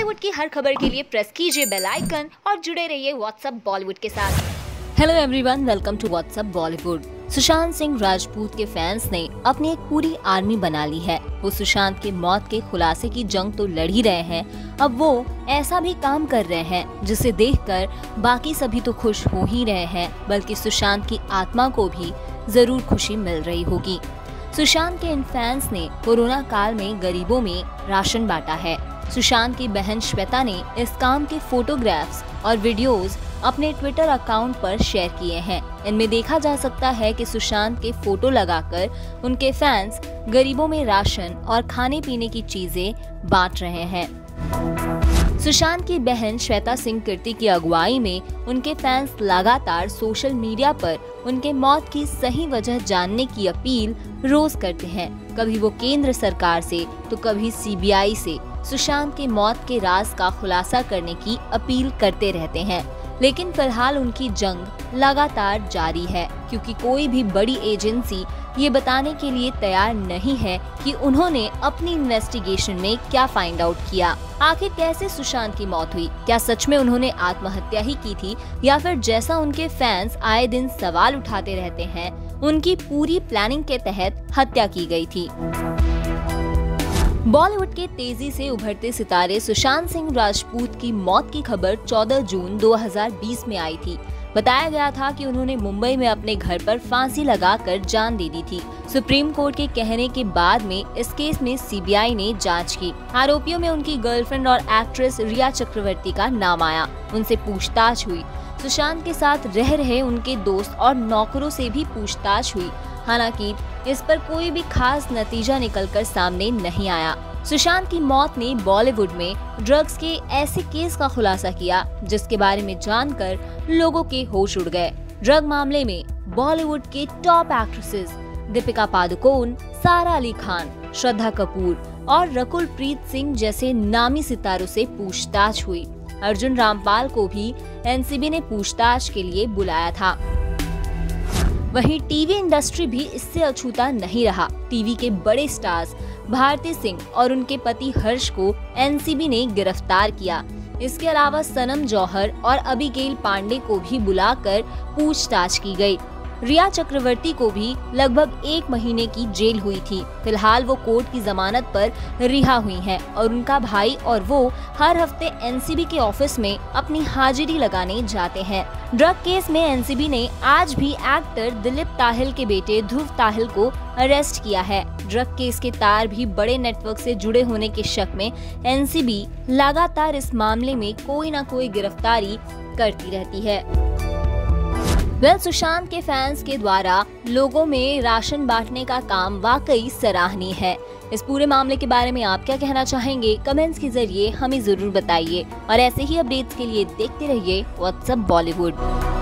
बॉलीवुड की हर खबर के लिए प्रेस कीजिए बेल आइकन और जुड़े रहिए व्हाट्सएप बॉलीवुड के साथ। Hello everyone, welcome to WhatsApp Bollywood. Sushant Singh Rajput के फैंस ने अपनी एक पूरी आर्मी बना ली है। वो सुशांत के मौत के खुलासे की जंग तो लड़ ही रहे हैं, अब वो ऐसा भी काम कर रहे हैं जिसे देखकर बाकी सभी तो खुश हो ही रहे हैं, बल्कि सुशांत की आत्मा को भी जरूर खुशी मिल रही होगी। सुशांत के इन फैंस ने कोरोना काल में गरीबों में राशन बांटा है। सुशांत की बहन श्वेता ने इस काम के फोटोग्राफ्स और वीडियोस अपने ट्विटर अकाउंट पर शेयर किए हैं। इनमें देखा जा सकता है कि सुशांत के फोटो लगाकर उनके फैंस गरीबों में राशन और खाने पीने की चीजें बांट रहे हैं। सुशांत की बहन श्वेता सिंह कीर्ति की अगुवाई में उनके फैंस लगातार सोशल मीडिया पर उनके मौत की सही वजह जानने की अपील रोज करते हैं। कभी वो केंद्र सरकार से तो कभी सीबीआई से सुशांत के मौत के राज का खुलासा करने की अपील करते रहते हैं। लेकिन फिलहाल उनकी जंग लगातार जारी है, क्योंकि कोई भी बड़ी एजेंसी ये बताने के लिए तैयार नहीं है कि उन्होंने अपनी इन्वेस्टिगेशन में क्या फाइंड आउट किया। आखिर कैसे सुशांत की मौत हुई? क्या सच में उन्होंने आत्महत्या ही की थी, या फिर जैसा उनके फैंस आए दिन सवाल उठाते रहते हैं, उनकी पूरी प्लानिंग के तहत हत्या की गई थी? बॉलीवुड के तेजी से उभरते सितारे सुशांत सिंह राजपूत की मौत की खबर 14 जून 2020 में आई थी। बताया गया था कि उन्होंने मुंबई में अपने घर पर फांसी लगाकर जान दे दी थी। सुप्रीम कोर्ट के कहने के बाद में इस केस में सीबीआई ने जांच की। आरोपियों में उनकी गर्लफ्रेंड और एक्ट्रेस रिया चक्रवर्ती का नाम आया। उनसे पूछताछ हुई। सुशांत के साथ रह रहे उनके दोस्त और नौकरों से भी पूछताछ हुई। हालांकि इस पर कोई भी खास नतीजा निकलकर सामने नहीं आया। सुशांत की मौत ने बॉलीवुड में ड्रग्स के ऐसे केस का खुलासा किया जिसके बारे में जानकर लोगों के होश उड़ गए। ड्रग मामले में बॉलीवुड के टॉप एक्ट्रेसेस दीपिका पादुकोण, सारा अली खान, श्रद्धा कपूर और रकुल प्रीत सिंह जैसे नामी सितारों से पूछताछ हुई। अर्जुन रामपाल को भी एनसीबी ने पूछताछ के लिए बुलाया था। वहीं टीवी इंडस्ट्री भी इससे अछूता नहीं रहा। टीवी के बड़े स्टार्स भारती सिंह और उनके पति हर्ष को एनसीबी ने गिरफ्तार किया। इसके अलावा सनम जौहर और अबिगेल पांडे को भी बुलाकर पूछताछ की गई। रिया चक्रवर्ती को भी लगभग 1 महीने की जेल हुई थी। फिलहाल वो कोर्ट की जमानत पर रिहा हुई हैं और उनका भाई और वो हर हफ्ते एनसीबी के ऑफिस में अपनी हाजिरी लगाने जाते हैं। ड्रग केस में एनसीबी ने आज भी एक्टर दिलीप ताहिल के बेटे ध्रुव ताहिल को अरेस्ट किया है। ड्रग केस के तार भी बड़े नेटवर्क से जुड़े होने के शक में एनसीबी लगातार इस मामले में कोई न कोई गिरफ्तारी करती रहती है। सुशांत के फैंस के द्वारा लोगों में राशन बांटने का काम वाकई सराहनीय है। इस पूरे मामले के बारे में आप क्या कहना चाहेंगे? कमेंट्स के जरिए हमें जरूर बताइए और ऐसे ही अपडेट्स के लिए देखते रहिए व्हाट्सएप बॉलीवुड।